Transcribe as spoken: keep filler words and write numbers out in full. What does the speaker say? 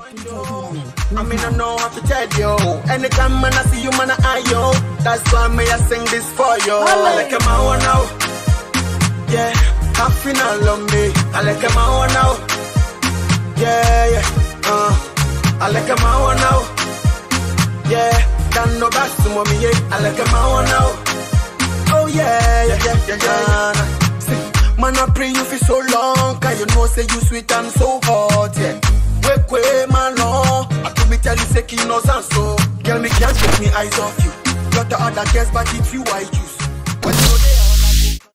I mean, I know how to tell you. Anytime man I see you, man I eye you. That's why me I sing this for you. I like him out now. Yeah, happy now love me. I like him out now. Yeah, yeah. Uh, I like him out now. Yeah, don't know back to mommy. Yeah, I like him out now. Oh yeah, yeah, yeah, yeah, yeah. See, man I pray you for so long, 'cause you know say you sweet and so hot. Yeah. Wake way, man, no. I could be tell you, say, you know, so. Girl, me can't take me eyes off you. Got the other girls, but it's you I choose.